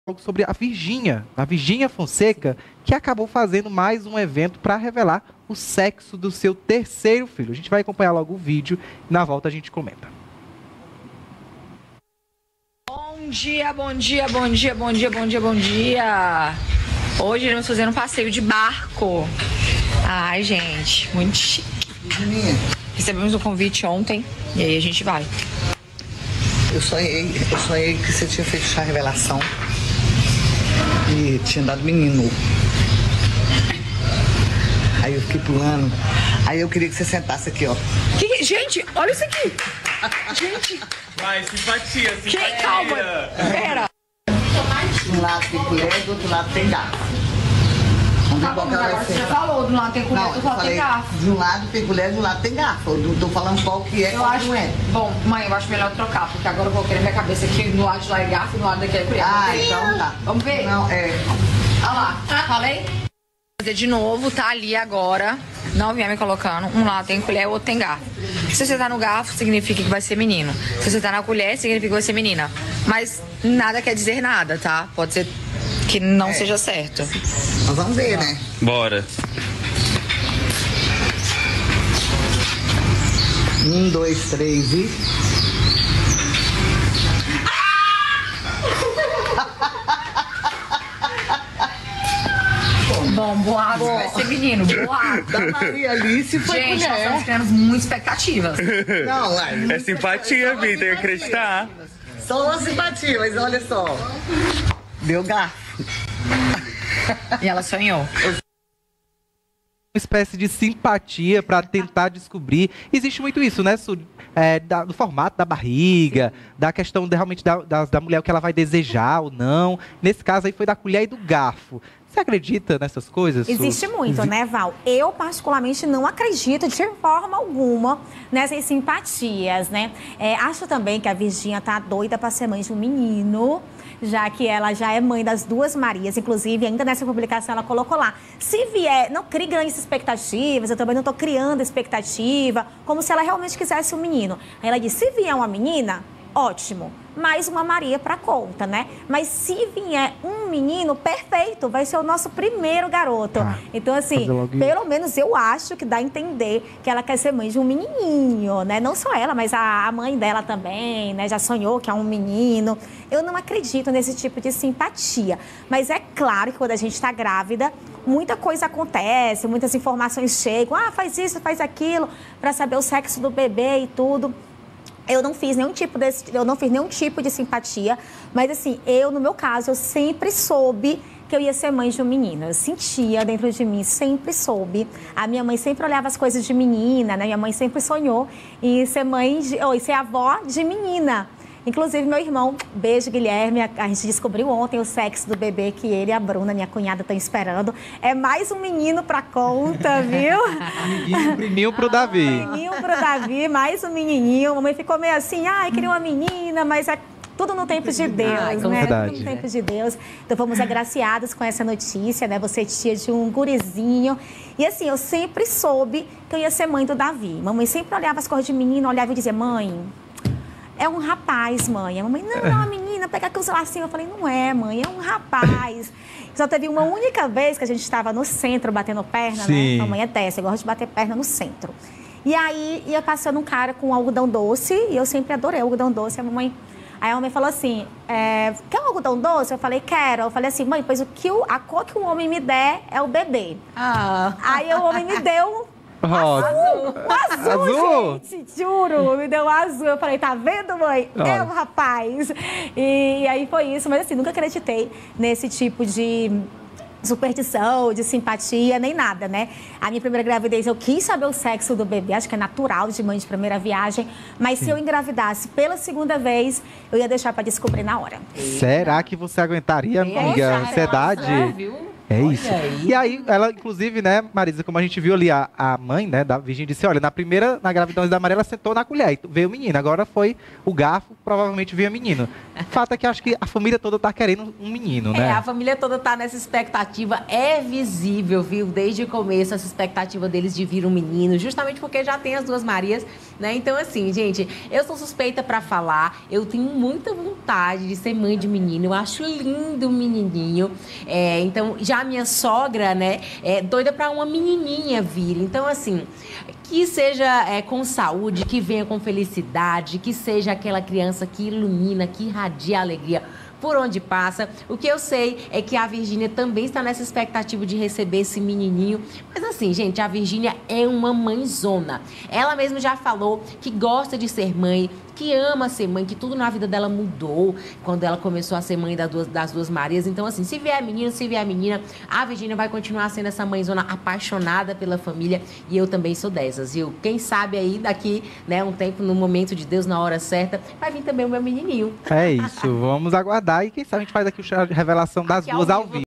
sobre a Virgínia Fonseca, que acabou fazendo mais um evento para revelar o sexo do seu terceiro filho. A gente vai acompanhar logo o vídeo e na volta a gente comenta. Bom dia, bom dia, bom dia, bom dia, bom dia, bom dia. Hoje iremos fazer um passeio de barco. Ai, gente, muito chique. Recebemos o convite ontem e aí a gente vai. Eu sonhei que você tinha feito chá revelação e tinha dado menino. Aí eu fiquei pulando. Aí eu queria que você sentasse aqui, ó. Gente, olha isso aqui. Gente. Vai, simpatia. Calma. Pera. De um lado tem colher, do outro lado tem garfo. Vamos ver qual que ela vai ser. Você já falou, de um lado tem colher, do outro lado tem garfo. De um lado tem colher, de um lado tem garfo. Eu tô falando qual que é, qual que não é. Bom, mãe, eu acho melhor trocar, porque agora eu vou querer minha cabeça aqui, no lado de lá é garfo e no lado daqui é colher. Ah, então tá. Vamos ver? Não, Olha lá, falei? Vou fazer de novo, tá ali agora. Não vinha me colocando. Um lado tem colher, o outro tem garfo. Se você tá no garfo, significa que vai ser menino. Se você tá na colher, significa que vai ser menina. Mas nada quer dizer nada, tá? Pode ser que não seja certo. Nós vamos ver, né? Bora. 1, 2, 3 e... Bom, boato vai ser menino, boato. Da Maria Alice foi Gente, nós colher. estamos criando muitas expectativas. Não, É simpatia, Vi, tem que acreditar. só uma simpatia, mas olha só. Deu garfo. E ela sonhou. Uma espécie de simpatia para tentar descobrir. Existe muito isso, né, Su? Do formato da barriga, da questão realmente da mulher, o que ela vai desejar ou não. Nesse caso aí foi da colher e do garfo. Você acredita nessas coisas, Su? Existe muito, né, Val? Eu, particularmente, não acredito de forma alguma nessas simpatias, né? Acho também que a Virgínia tá doida para ser mãe de um menino, já que ela já é mãe das duas Marias. Inclusive, ainda nessa publicação, ela colocou lá. Se vier, não crie grandes expectativas, eu também não estou criando expectativa, como se ela realmente quisesse um menino. Aí ela disse, se vier uma menina, ótimo. Mais uma Maria para conta, né? Mas se vier um menino, perfeito, vai ser o nosso primeiro garoto. Então, assim, pelo menos eu acho que dá a entender que ela quer ser mãe de um menininho, né? Não só ela, mas a mãe dela também, né? Já sonhou que é um menino. Eu não acredito nesse tipo de simpatia. Mas é claro que quando a gente está grávida, muita coisa acontece, muitas informações chegam. Ah, faz isso, faz aquilo, para saber o sexo do bebê e tudo. Eu não fiz nenhum tipo de simpatia, mas assim, no meu caso, eu sempre soube que eu ia ser mãe de um menino. Eu sentia dentro de mim, sempre soube. A minha mãe sempre olhava as coisas de menina, né? Minha mãe sempre sonhou em ser ser avó de menina. Inclusive, meu irmão, beijo, Guilherme, a gente descobriu ontem o sexo do bebê que ele e a Bruna, minha cunhada, estão esperando. É mais um menino pra conta, viu? Menino pro Davi. Menino pro Davi, mais um menininho. A mamãe ficou meio assim, queria uma menina, mas é tudo no tempo de Deus, né? Verdade. Tudo no tempo de Deus. Então, fomos agraciados com essa notícia, né? Você é tia de um gurizinho. E assim, eu sempre soube que eu ia ser mãe do Davi. Mamãe sempre olhava as coisas de menino, olhava e dizia, mãe... É um rapaz, mãe. A mamãe, não, é uma menina, pega aqui os lacinhos. Eu falei, não é, mãe, é um rapaz. Só teve uma única vez que a gente estava no centro batendo perna, Sim. né? A mãe é dessa, eu gosto de bater perna no centro. E aí ia passando um cara com algodão doce, e eu sempre adorei algodão doce. Aí a mamãe falou assim, quer um algodão doce? Eu falei, quero. Eu falei assim, mãe, pois a cor que o homem me der é o bebê. Aí o homem me deu... Azul, gente, juro, me deu azul. Eu falei, tá vendo, mãe? É um rapaz. E aí foi isso, mas assim, nunca acreditei nesse tipo de superstição, de simpatia, nem nada, né? A minha primeira gravidez, eu quis saber o sexo do bebê, acho que é natural de mãe de primeira viagem, mas se eu engravidasse pela segunda vez, eu ia deixar pra descobrir na hora. Será que você aguentaria, amiga? Ansiedade? É Olha isso. aí. E aí, ela, inclusive, né, Marisa, como a gente viu ali, a mãe, né, da Virgínia disse, olha, na gravidez da Maria, ela sentou na colher, e veio o menino. Agora foi o garfo, provavelmente veio o menino. O fato é que eu acho que a família toda tá querendo um menino, né? A família toda tá nessa expectativa, é visível, viu? Desde o começo, essa expectativa deles de vir um menino, justamente porque já tem as duas Marias, né? Então, assim, gente, eu sou suspeita pra falar, eu tenho muita vontade de ser mãe de menino, eu acho lindo o menininho. Então, já a minha sogra, né, é doida pra uma menininha vir. Então, assim, que seja com saúde, que venha com felicidade, que seja aquela criança que ilumina, que irradia alegria por onde passa. O que eu sei é que a Virgínia também está nessa expectativa de receber esse menininho. Mas assim, gente, a Virgínia é uma mãezona. Ela mesma já falou que gosta de ser mãe, que ama ser mãe, que tudo na vida dela mudou quando ela começou a ser mãe das duas Marias. Então, assim, se vier menino, se vier menina, a Virgínia vai continuar sendo essa mãezona apaixonada pela família. E eu também sou dessas, viu? Quem sabe aí daqui, né, um tempo, no momento de Deus, na hora certa, vai vir também o meu menininho. É isso, vamos aguardar e quem sabe a gente faz aqui o chá de revelação das Aqui ao duas ao vivo. vivo.